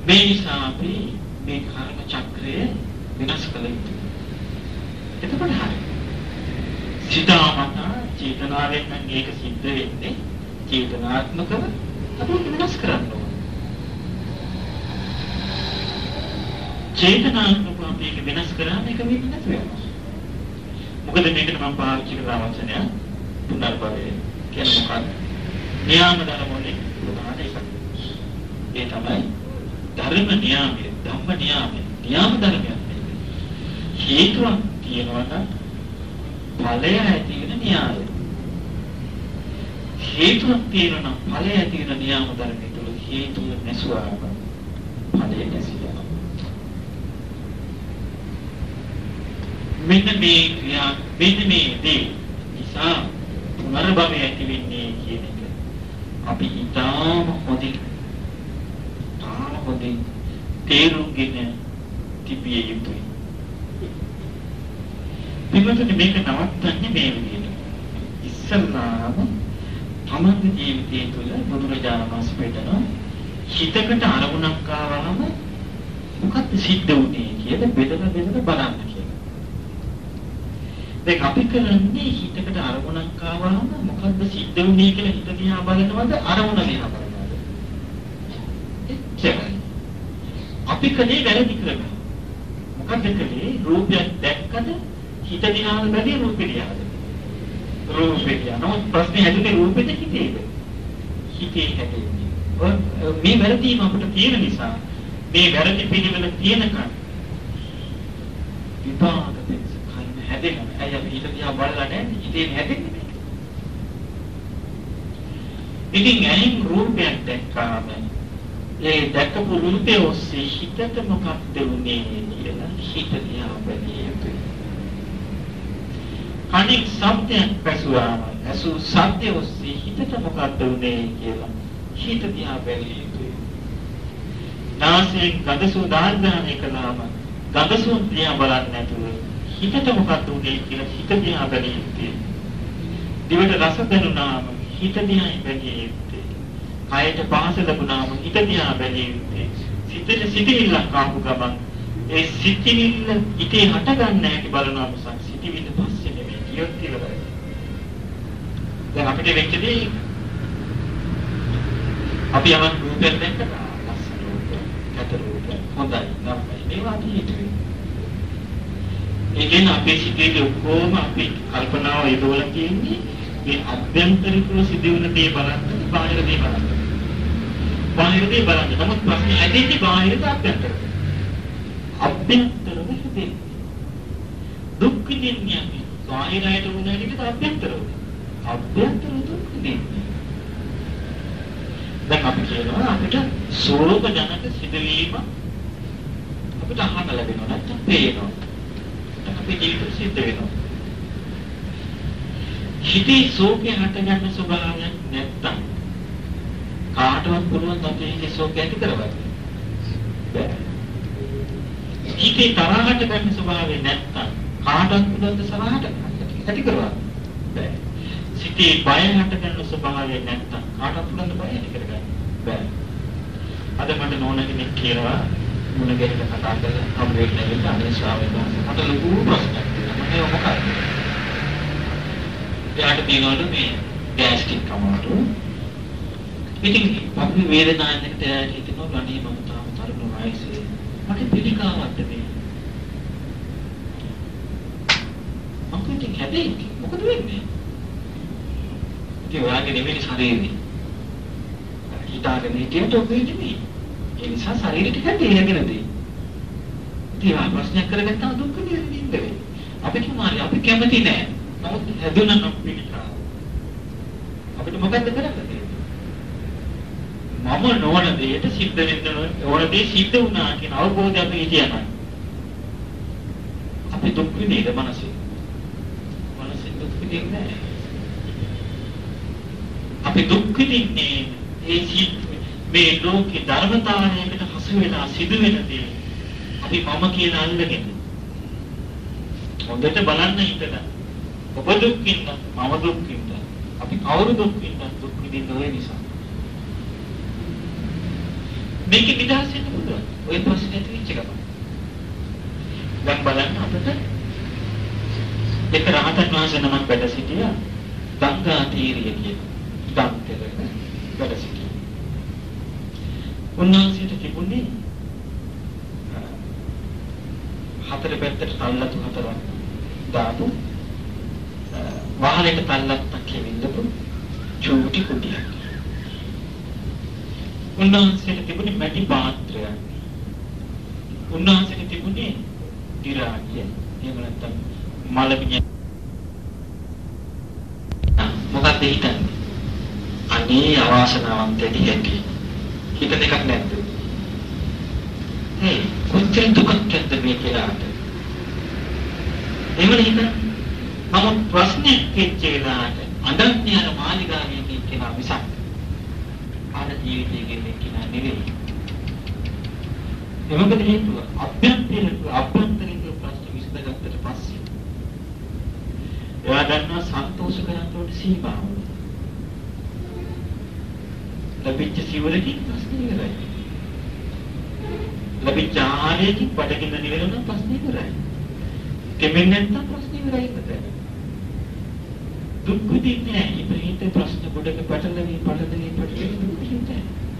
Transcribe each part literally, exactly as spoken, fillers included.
මේ නිසා අපි මේ කර්ම චක්‍රය විනාශ කළ යුතුයි. එතකොට හරි. සිතාමත චේතනාවෙන් නම් ඒක සිද්ධ වෙන්නේ චේතනාත්මකව අපි ඒක විනාශ කරන්න ඕනේ. චේතනාත්මකව අපි ඒක විනාශ කරාම ඒක වෙන්නේ නැති වෙනවා. මොකද මේකට මම පාවිච්චි කරන වචනය පුනර්භවය කියන්නේ මොකක්ද? න්‍යාම ධර්ම වලින් ප්‍රධාන එකක්. ඒ තමයි ධර්ම න්‍යාමය, ධම්ම න්‍යාමය, න්‍යාම ධර්මයක්. හේතුවක් තියෙනවා නම් ඵලය ඇති වෙන න්‍යාය. හේතුවක් තියෙනවා නම් ඵලය ඇති වෙන න්‍යාම ධර්මය තුල හේතුව නැසුවාම ඵලය නැසිලා. මෙන්න මේ ක්‍රියා මෙන්න මේ දේ නිසා පුනර්භවය ඇති වෙන්නේ කියන එක අපි ඊටාම හොඳින් තාම හොඳින් තේරුම්ගෙන තිබිය යුතුයි. පිළිවෙලට මේක නවත්තන්නේ මේ විදිහට. ඉස්සල්ලාම තමන්ගේ ජීවිතය තුළ බුදුරජාණන් වහන්සේ පෙන්නන හිතකට අරමුණක් ආවම මොකක්ද සිද්ධ වුනේ කියලා බෙදලා බෙදලා බලන්න කියලා. දැන් අපි කරන්නේ හිතකට අරමුණක් ආවම මොකක්ද සිද්ධ වුනේ කියලා හිත දිහා බලනවද අරමුණ දිහා බලනවද? එච්චරයි. අපි කලේ වැරදි කරනවා. මොකක්ද කලේ රූපයක් දැක්කද හිත දිහා බැලී රූපේ දිහා රූපේ දිහා නමුත් ප්‍රශ්නේ හැදුනේ රූපෙද හිතේද? හිතේ හැදෙන්නේ. මේ වැරදීම අපිට තියෙන නිසා මේ වැරදි පිළිවෙල තියෙනකන් විපාක දෙන්න කයින් හැදෙනවා. ඇයි අපි හිත දිහා බලලා නැහැ? හිතේ හැදෙන්නේ. ඉතින් ඇයින් රූපයක් දැක්කාම ඒ දැක්කපු රූපේ ඔස්සේ හිතට මොකක්ද උනේ කියලා හිත දිහා බැලිය යුතුයි. කණින් සත්‍යයක් පැසුවාම අසු සත්‍ය ඔස්සේ හිතට මොකක්ද උනේ කියලා හිත දිහා බැලිය යුතුයි. නාසයෙන් ගඳ සුවඳ ආග්‍රහණය කළාම ගඳ සුවඳ දිහා බලන්නේ නැතුව හිතට මොකක්ද උනේ කියලා හිත දිහා බැලිය යුතුයි. දිවට රස දැනුණාම හිත දිහා බැලිය යුතුයි. කයට පහස ලැබුණාම හිත දිහා බැලිය යුතුයි. සිතට සිතිවිල්ලක් ආපු ගමන් ඒ සිතිවිල්ල හිතේ හට ගන්න හැටි බලනවා මිසක් සිතිවිල්ල පස්සේ නෙමෙයි කියොත් ඉවරයි. දැන් අපිට වෙච්ච දේ අපි යමක් රූපයක් දැක්කම ලස්සන රූපයක්, කැත රූපයක්, හොඳයි, නරකයි මේවා හිතුවේ. ඒකෙන් අපේ සිතේ ඔක්කොම අපි කල්පනාව යොදවලා තියෙන්නේ මේ අභ්‍යන්තරිකව සිදුවන දේ බලන්න, බාහිර දේ බලන්න. බාහිර දේ බලන්න. නමුත් ප්‍රශ්නේ ඇදෙන්නේ බාහිරද අභ්‍යන්තරද? අභ්‍යන්තරව හිතේ. දුක් විඳින්නේ අපි බාහිරයට වුණ හැටියට අභ්‍යන්තරව. අභ්‍යන්තර දුක් විඳින්නේ. දැන් අපි කියනවා අපිට සෝක ජනක සිදුවීම අපිට අහන්න ලැබෙනවා නැත්නම් පේනවා. දැන් අපේ ජීවිතේ සිද්ධ වෙනවා. හිතේ සෝකේ හටගන්න ස්වභාවයක් නැත්තම් කාටවත් පුළුවන් අපේ සෝකය ඇති කරගන්න බෑ. හිතේ තරහ හටගන්න ස්වභාවය නැත්තම් කාටවත් පුළුවන් තරහට ඇති කරගන්න බෑ. සිතේ බය හටගන්න ස්වභාවය නැත්තම් කාටවත් පුළුවන් බය ඇති කරගන්න බෑ. අද මට නෝන කෙනෙක් කියලා මුණ ගැහිලා කතා කරලා හම්බෙන්න ඇවිල්ලා අනේ ස්වාමීන් වහන්සේ මට ලොකු ප්‍රශ්නයක් තියෙනවා. මම මොකක්ද? එයාට තියෙනවලු මේ ගෑස්ට්‍රික් කමාරු. ඉතින් අපි වේදනාවකට හිතෙනවා ගණී මම තාම තරුණ වයසේ. මට පිළිකාවක්ද මේ? මම ඉතින් හැදෙන්නේ මොකද වෙන්නේ? ඉතින් ඔයාගේ නෙමෙයි ශරීරේ. හිතාගෙන හිටියට ඔබ නෙමෙයි. ඒ නිසා ශරීරෙට හැදෙන්නේ. ඉතින් ආ ප්‍රශ්නයක් කරගත්තාම දුක් විඳින්නේ. අපි කිව්වා අපි කැමති නෑ. නමුත් හැදුණා නම් පිළිකාව. අපිට මොකද්ද කරන්නේ? මම නොවන දෙයට සිද්ධ වෙන්න ඕන දේ සිද්ධ වුණා කියන අවබෝධය අපි කියනවා. අපි දුක් විඳින මනසේ. මනසේ දුක් විඳින්නේ නැහැ. අපි දුක් විඳින්නේ ඒ මේ ලෝකේ ධර්මතාවයකට හසු වෙලා සිදු වෙන දේ. අපි මම කියලා අල්ලගෙන. හොඳට බලන්න හිතලා. ඔබ දුක් විඳ, මම දුක් විඳ. අපි කවුරු දුක් විඳ දුක් විඳින්න ඔය නිසා. මේක නිදහස් වෙන්න පුළුවන්. ওই ප්‍රශ්නේ ඇතිවෙච්ච ගමන්. දැන් බලන්න අපිට එක රහතන් වහන්සේ නමක් වැඩ සිටියා ගංගා තීරයේ කියන ගම්තලක වැඩ සිටියා. උන්වහන්සේට තිබුණේ හතර පැත්තට තල්ලතු හතරක් දාපු වහලෙට තල්ලත්තක් කියවින්නපු චූටි කුටියක්. උන්වහන්සේට තිබුණේ මැටි පාත්‍රයක්. උන්වහන්සේට තිබුණේ දිරාගිය එහෙම නැත්නම් මලමිණිය. මොකක්ද හිතන්නේ? අනේ අවාසනාවන්තයෙක් හැටි. හිතන එකක් නැද්ද? හේ කොච්චර දුකක් ඇද්ද මේ කියලාට? එහෙම නේද? මම ප්‍රශ්නේ කෙච්චේලාට අඳන්නේ අර මාලිගාවේ ඉන්න කෙනා මිසක් ආන ජීවිතයේ ගෙන්නේ කෙනා නෙවෙයි. එමකට හේතුව අභ්‍යන්තරික අභ්‍යන්තරික ප්‍රශ්න විසඳගත්තට පස්සේ එයා දන්නවා සන්තෝෂ කරන්න ඕනේ සීමාව. ලැබිච්ච සිවුරකින් ප්‍රශ්නේ ඉවරයි. ලැබිච්ච ආහාරයකින් බඩගින්න නිවෙන ප්‍රශ්නේ ඉවරයි. දෙමින් නැත්තම් ප්‍රශ්නේ ඉවරයි නේද? දුක් විඳින්නේ නැහැ. හිත ප්‍රශ්න ගොඩක පැටලෙවි පැටලෙවි පැටලෙවි දුක් විඳින්නේ.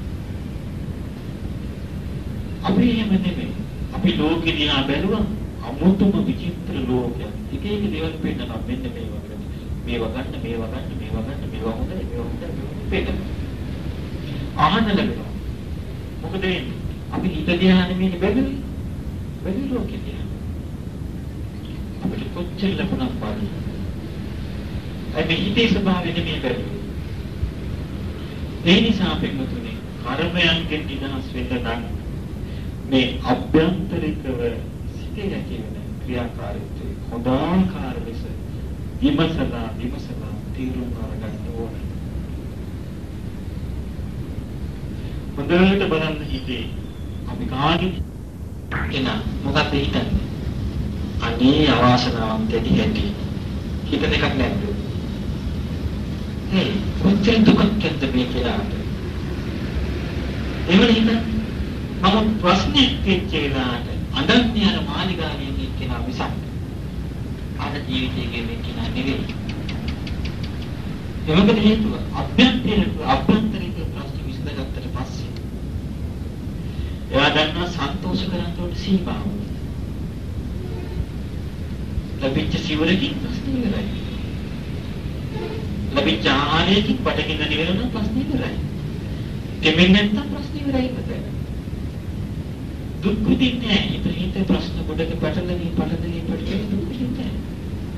අපි එහෙම නෙමෙයි. අපි ලෝකෙ දිහා බැලුවා අමුතුම විචිත්‍ර ලෝකයක්. එක එක දේවල් පෙන්නනවා මෙන්න මේ වගේ. මේවා ගන්න, මේවා ගන්න, මේවා ගන්න, මේවා හොඳයි, මේවා හොඳයි පෙන්නන. ආහන ලැබෙනවා. මොකද වෙන්නේ? අපි හිත දිහා නෙමෙයි බැලුවේ. බැලුවේ ලෝකෙ දිහා. අපිට කොච්චර ලැබුණා පාඩි. ඒ මේ හිතේ ස්වභාවය නෙමෙයි බැලුවේ. ඒ නිසා පෙන්නතුනේ කර්මයන්ගෙන් නිදහස් වෙන්න නම් මේ අභ්‍යන්තරිකව සිටේ ඇතිවන ක්‍රියාකාරීත්වය හොදාකාර ලෙස විමසලා විමසලා තීරුම් කරගන්න ඕනේ. හොඳට බලන්න හිතේ අපි කාගේ එන මොකක්ද හිතන්නේ? අනේ අවාසනාවන්තයෙක් හැටි. හිතන එකක් නැද්ද? හේ කොච්චර දුකක් ඇද්ද මේ කියලාට? එහෙම නේද? මම ප්‍රශ්නේ කෙච්චේලාට අඳන්නේ අර මාලිගාවේ ඉන්න කෙනා මිසක් ආන ජීවිතයේ ගෙන්නේ කෙනා නෙවෙයි. එමකට හේතුව අභ්‍යන්තරික අභ්‍යන්තරික ප්‍රශ්න විසඳගත්තට පස්සේ එයා දන්නවා සන්තෝෂ කරන්න ඕනේ සීමාව. ලැබිච්ච සිවුරකින් ප්‍රශ්නේ ඉවරයි. ලැබිච්ච ආහාරයකින් බඩගින්න නිවෙන ප්‍රශ්නේ ඉවරයි. දෙමින් නැත්තම් ප්‍රශ්නේ ඉවරයි නේද? දුක් විඳින්නේ නැහැ. හිත හිත ප්‍රශ්න ගොඩක පැටලෙවි පැටලෙවි පැටලෙවි දුක් විඳින්නේ නැහැ.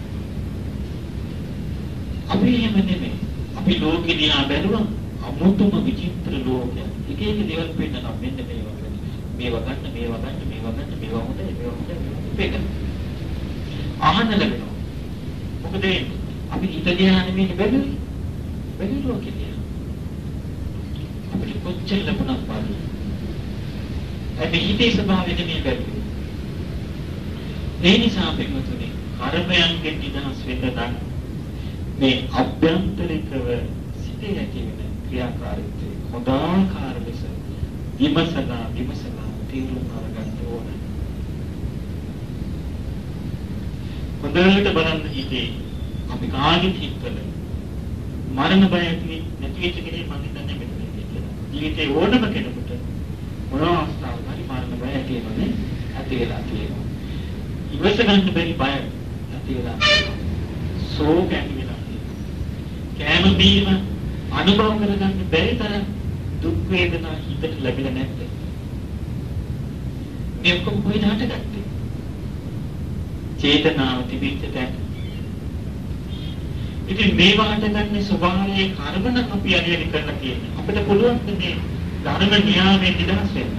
අපි එහෙම නෙමෙයි. අපි ලෝකෙ දිහා බැලුවා අමුතුම විචිත්‍ර ලෝකයක්. එක එක දේවල් පෙන්නනවා මෙන්න මේ වගේ. මේවා ගන්න, මේවා ගන්න, මේවා ගන්න, මේවා හොඳයි, මේවා හොඳයි පෙන්නන. ආහන ලැබෙනවා. මොකද වෙන්නේ? අපි හිත දිහා නෙමෙයි බැලුවේ. බැලුවේ ලෝකෙ දිහා. අපිට කොච්චර ලැබුණා පාඩි. ඒ හිතේ ස්වභාවය නෙමෙයි බැලුවේ. ඒ නිසා පෙන්නතුනේ කර්මයන්ගෙන් නිදහස් වෙන්න නම් මේ අභ්‍යන්තරිකව සිටේ ඇතිවෙන ක්‍රියාකාරීත්වය හොදාකාර ලෙස විමසලා විමසලා තීරුම් කරගන්න ඕනේ. හොඳට බලන්න හිතේ අපි කාගෙත් හිතවල මරණ බය ඇති නැති වෙච්ච කෙනෙක් මම හිතන්නේ මෙතන කියලා. ජීවිතේ ඕනම කෙනෙකුට මොන අවස්ථාවක හරි මරණ බය ඇති වෙනනේ ඇති වෙලා තියෙනවා. ඉවස ගන්න බැරි බය ඇති වෙලා සෝක ඇති වෙලා කෑම බීම අනුභව කරගන්න බැරි තරම් දුක් වේදනා හිතට ලැබෙලා නැද්ද? මේ ඔක්කොම කොහෙද හටගත්තේ? චේතනාව තිබිච්ච තැන. ඉතින් මේවා හටගන්නේ ස්වභාවයේ කර්ම නම් අපි අනිවාර්ය කරලා තියෙනවා. අපිට පුළුවන් මේ ධර්ම න්‍යායයෙන් නිදහස් වෙන්න.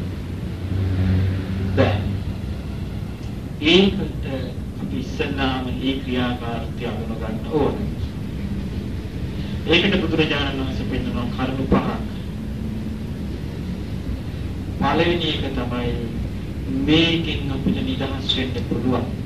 බෑ. ඒකට අපි ඉස්සල්ලාම මේ ක්‍රියාකාරීත්වය අඳුන ගන්න ඕනේ. ඒකට බුදුරජාණන් වහන්සේ පෙන්නනවා කරුණු පහක්. පළවෙනි එක තමයි මේකෙන් අපිට නිදහස් වෙන්න පුළුවන්.